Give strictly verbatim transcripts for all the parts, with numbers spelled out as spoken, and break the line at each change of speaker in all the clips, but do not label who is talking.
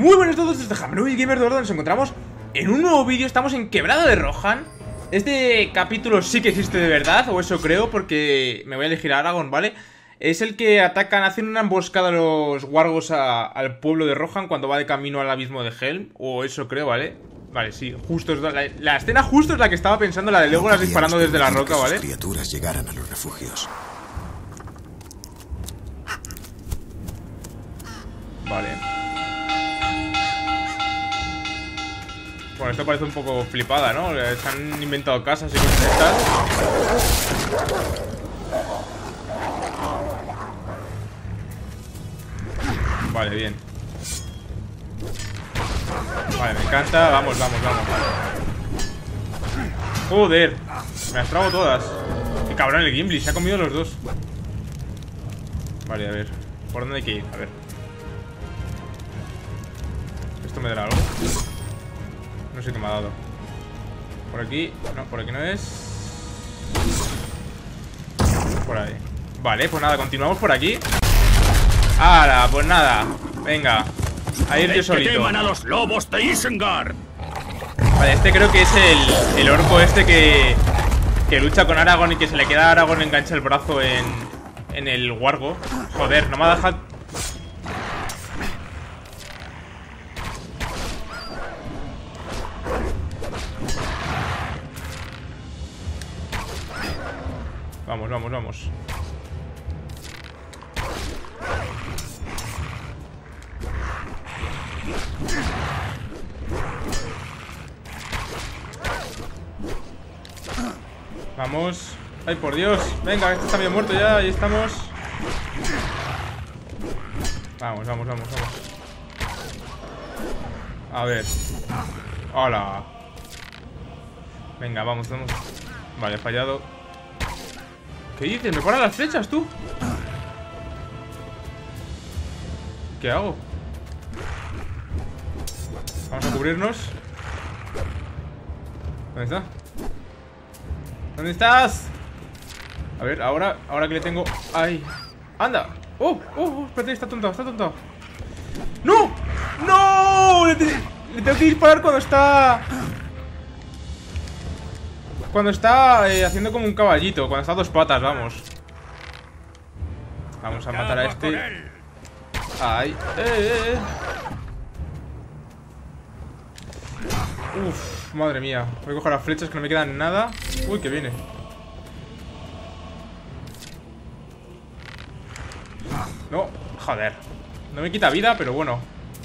Muy buenos a todos, desde Hammerui Gamer, de verdad nos encontramos en un nuevo vídeo. Estamos en Quebrada de Rohan. Este capítulo sí que existe de verdad, o eso creo, porque me voy a elegir a Aragorn, ¿vale? Es el que atacan, hacen una emboscada a los wargos a, al pueblo de Rohan cuando va de camino al abismo de Helm, o eso creo, ¿vale? Vale, sí, justo es la, la escena justo es la que estaba pensando, la de Legolas disparando desde la roca, ¿vale?
Las criaturas llegaran a los refugios.
Vale. Bueno, esto parece un poco flipada, ¿no? Se han inventado casas y cosas de estas. Vale, bien. Vale, me encanta. Vamos, vamos, vamos. Joder. Me las trago todas. Qué cabrón el Gimli. Se ha comido los dos. Vale, a ver. ¿Por dónde hay que ir? A ver. ¿Esto me dará algo? No sé qué me ha dado. Por aquí. No, por aquí no es. Por ahí. Vale, pues nada, continuamos por aquí. ¡Hala! Pues nada. Venga. A ir yo solito.
A los lobos de Isengard.
Vale, este creo que es el, el orco este que, que lucha con Aragorn y que se le queda a Aragorn engancha el brazo en, en el wargo. Joder, no me ha dejado. Vamos, vamos, vamos. Vamos. Ay, por Dios. Venga, este está bien muerto ya. Ahí estamos. Vamos, vamos, vamos, vamos. A ver. Hola. Venga, vamos, vamos. Vale, fallado. ¿Qué dices? ¿Me paran las flechas, tú? ¿Qué hago? Vamos a cubrirnos. ¿Dónde está? ¿Dónde estás? A ver, ahora, ahora que le tengo... ¡Ay! ¡Anda! ¡Oh! ¡Oh! oh espérate, está tontado, está tontado. ¡No! ¡No! Le, te... le tengo que disparar cuando está... Cuando está eh, haciendo como un caballito. Cuando está a dos patas, vamos. Vamos a matar a este. ¡Ay! ¡Eh, eh, eh! Uf, madre mía. Voy a coger las flechas que no me quedan nada. Uy, que viene. No, joder. No me quita vida, pero bueno.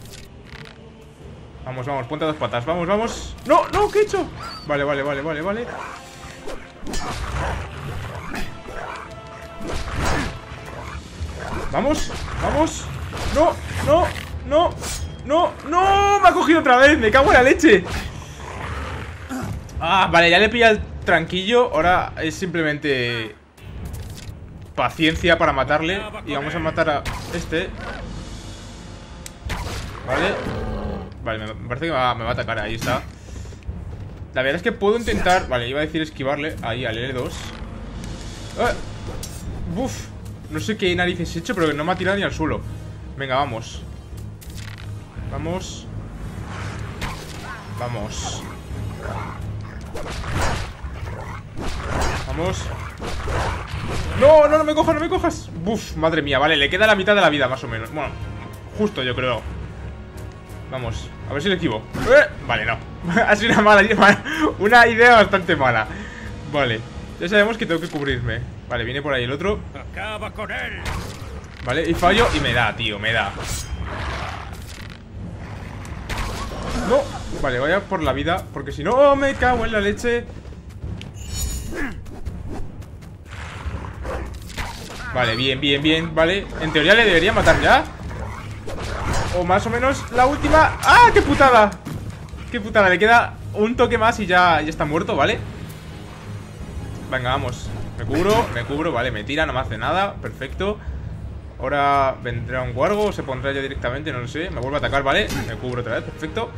Vamos, vamos, ponte a dos patas. Vamos, vamos. No, no, ¿qué he hecho? Vale, vale, vale, vale, vale. Vamos, vamos. No, no, no. No, no, me ha cogido otra vez. Me cago en la leche. Ah, vale, ya le pilla el tranquillo. Ahora es simplemente paciencia para matarle. Y vamos a matar a este. Vale. Vale, me parece que me va, me va a atacar. Ahí está. La verdad es que puedo intentar... Vale, iba a decir esquivarle. Ahí, al L dos. ¡Ah! Uf. No sé qué narices he hecho, pero no me ha tirado ni al suelo. Venga, vamos. Vamos. Vamos. Vamos. No, no, no me cojas, no me cojas. Uf, madre mía, vale, le queda la mitad de la vida más o menos. Bueno, justo yo creo. Vamos, a ver si le esquivo. ¡Eh! Vale, no. Ha sido una mala idea. Una idea bastante mala. Vale, ya sabemos que tengo que cubrirme. Vale, viene por ahí el otro.
Acaba con él.
Vale, y fallo y me da, tío, me da. No, vale, vaya por la vida. Porque si no, oh, me cago en la leche. Vale, bien, bien, bien, vale. En teoría le debería matar ya. O más o menos la última. ¡Ah, qué putada! Qué putada, le queda un toque más y ya, ya está muerto, ¿vale? Venga, vamos. Me cubro, me cubro, vale, me tira, no me hace nada. Perfecto. Ahora vendrá un wargo o se pondrá ya directamente, no lo sé. Me vuelve a atacar, ¿vale? Me cubro otra vez, perfecto.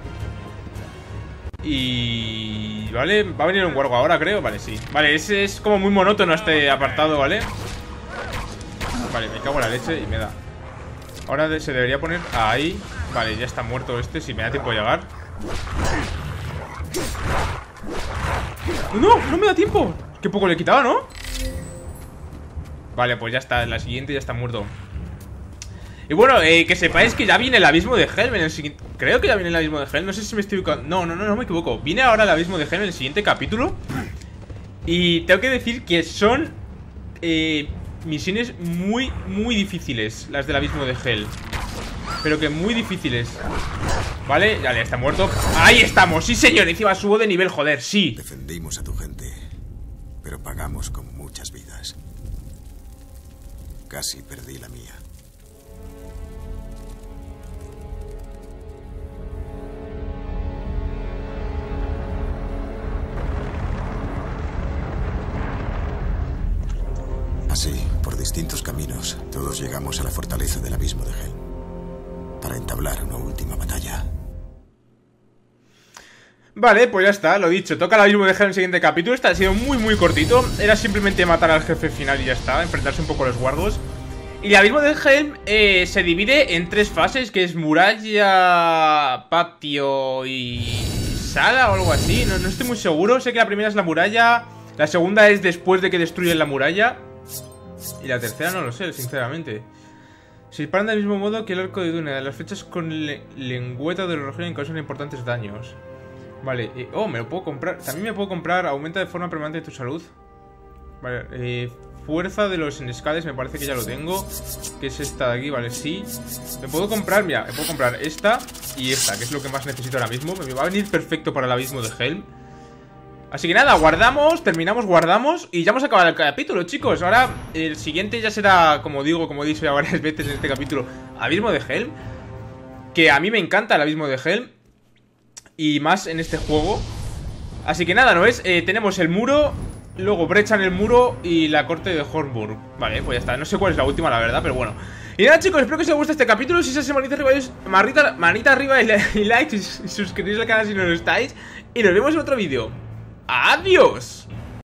Y... Vale, va a venir un wargo ahora, creo. Vale, sí. Vale, ese es como muy monótono este apartado, ¿vale? Vale, me cago en la leche y me da. Ahora se debería poner ahí. Vale, ya está muerto este, si me da tiempo de llegar. No, no me da tiempo. Qué poco le he quitado, ¿no? Vale, pues ya está, la siguiente ya está muerto. Y bueno, eh, que sepáis que ya viene el abismo de Helm en el siguiente... Creo que ya viene el abismo de Helm, no sé si me estoy... No, no, no, no me equivoco. Viene ahora el abismo de Helm en el siguiente capítulo. Y tengo que decir que son eh, misiones muy, muy difíciles, las del abismo de Helm. Pero que muy difíciles. Vale, ya le está muerto. ¡Ahí estamos! Sí, señor, encima subo de nivel, joder, sí.
Defendimos a tu gente, pero pagamos con muchas vidas. Casi perdí la mía. Así, por distintos caminos, todos llegamos a la fortaleza del abismo de Helm para entablar una última batalla.
Vale, pues ya está, lo dicho. Toca el abismo de Helm en el siguiente capítulo. Este ha sido muy muy cortito. Era simplemente matar al jefe final y ya está, enfrentarse un poco a los guardos. Y el abismo de Helm eh, se divide en tres fases, que es muralla, patio y sala o algo así. No, no estoy muy seguro. Sé que la primera es la muralla, la segunda es después de que destruyen la muralla, y la tercera no lo sé, sinceramente. Se disparan del mismo modo que el arco de Duna. Las flechas con le lengüeta de Rogelio causan importantes daños. Vale, eh, oh, me lo puedo comprar. También me puedo comprar. Aumenta de forma permanente tu salud. Vale, eh, fuerza de los enescades, me parece que ya lo tengo. Que es esta de aquí, vale, sí. Me puedo comprar, mira, me puedo comprar esta y esta, que es lo que más necesito ahora mismo. Me va a venir perfecto para el abismo de Helm. Así que nada, guardamos, terminamos, guardamos y ya hemos acabado el capítulo, chicos. Ahora el siguiente ya será, como digo, como he dicho ya varias veces en este capítulo, abismo de Helm. Que a mí me encanta el abismo de Helm, y más en este juego. Así que nada, ¿no es? Eh, tenemos el muro, luego brecha en el muro y la corte de Hornburg. Vale, pues ya está, no sé cuál es la última, la verdad, pero bueno. Y nada, chicos, espero que os haya gustado este capítulo. Si es así, manita arriba, manita, manita arriba y, y like, y suscribiros al canal si no lo estáis. Y nos vemos en otro vídeo. ¡Adiós!